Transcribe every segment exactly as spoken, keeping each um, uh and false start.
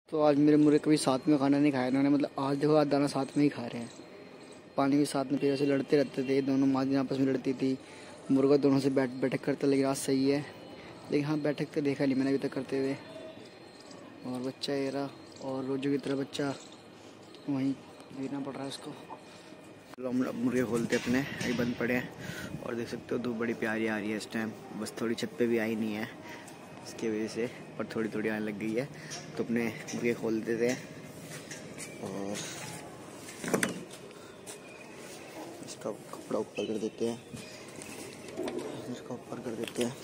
तो आज मेरे मुर्गे कभी साथ में खाना नहीं खाया इन्होंने, मतलब आज देखो आज दाना साथ में ही खा रहे हैं, पानी भी साथ में पी, से लड़ते रहते थे दोनों, माँ आपस में लड़ती थी, मुर्गा दोनों से बैठ बैठक करता, लेकिन आज सही है। लेकिन हाँ बैठक तो देखा नहीं मैंने अभी तक करते हुए। और बच्चा ये रहा, और रोजों की तरह बच्चा वहीं गिरना पड़ रहा है उसको। हम मुर्गे खोलते अपने अभी बंद पड़े हैं, और देख सकते हो धूप बड़ी प्यारी आ रही है इस टाइम, बस थोड़ी छत पे भी आई नहीं है इसकी वजह से, और थोड़ी थोड़ी आने लग गई है। तो अपने मुर्गे खोल देते हैं और इसका कपड़ा ऊपर कर देते हैं, इसका ऊपर कर देते हैं।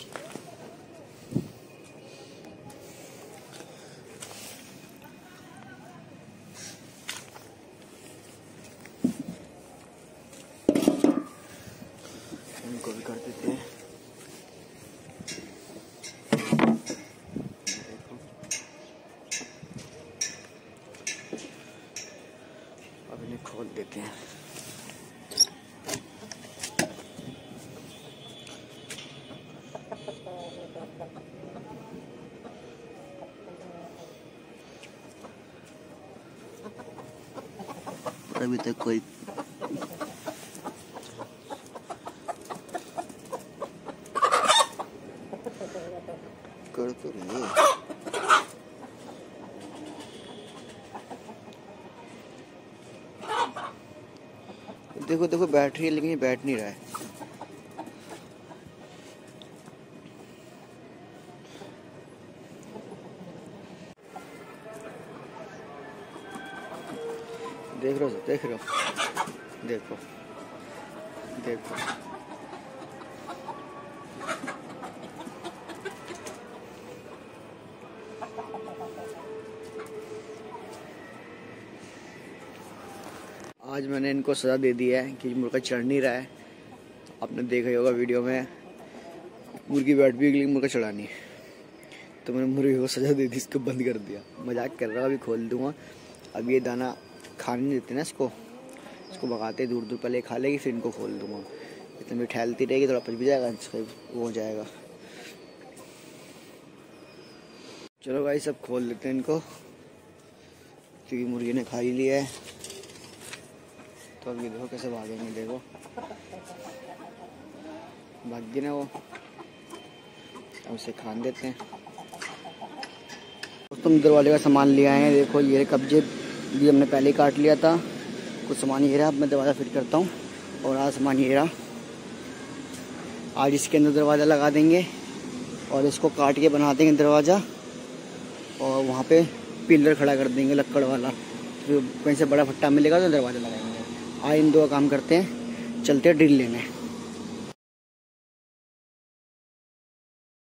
इनको भी कर देते हैं। अब इन्हें खोल देते हैं। अभी तक कोई कर तो नहीं है। देखो देखो बैठ रही है, लेकिन ये बैठ नहीं रहा है। देख रहे हो देख रहे हो देखो देखो आज मैंने इनको सज़ा दे दी है कि मुर्गा चढ़ नहीं रहा है। आपने देखा ही होगा वीडियो में, मुर्गी बैठ भी गई, मुर्गा चढ़ा नहीं, तो मैंने मुर्गे को सज़ा दे दी, इसको बंद कर दिया। मजाक कर रहा, अभी खोल दूंगा। अभी ये दाना खाने नहीं देते ना इसको, इसको भगाते दूर दूर, पहले खा लेगी फिर इनको खोल दूंगा। इतने में ठहलती रहेगी, थोड़ा पच भी जाएगा, वो हो जाएगा। चलो भाई सब खोल लेते हैं इनको, क्योंकि मुर्गी ने खा ही लिया है। तो अभी देखो कैसे भागेंगे, देखो भाग गई ना वो, अब उसे खान देते हैं। दोस्तों दरवाजे का सामान ले आए हैं, देखो ये कब्जे भी हमने पहले ही काट लिया था। कुछ सामान ये रहा, अब मैं दरवाज़ा फिट करता हूँ। और आज सामान ये रहा, आज इसके अंदर दरवाज़ा लगा देंगे और इसको काट के बना देंगे दरवाज़ा, और वहाँ पे पिलर खड़ा कर देंगे लक्कड़ वाला, फिर कहीं से बड़ा फट्टा मिलेगा तो दरवाज़ा लगाएंगे। आज इन दो काम करते हैं, चलते हैं ड्रिल लेने।